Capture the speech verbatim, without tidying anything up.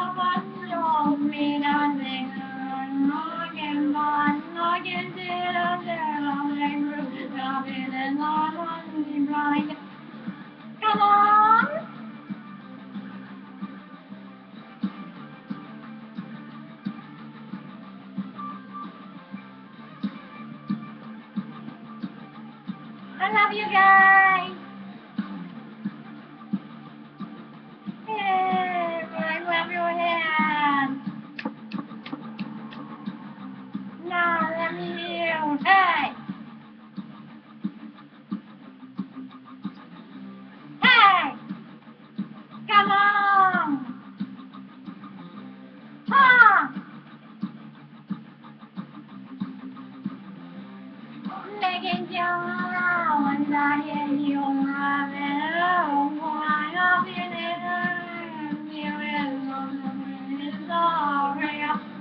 me nothing. I can find, I can see the thing, nothing is not on blind. Come on! I love you guys! Hey, I love your hand! Now let me hear you. Hey! Hey! Come on! Ha! Making you alone, I hear you having why I've been in you in sorry.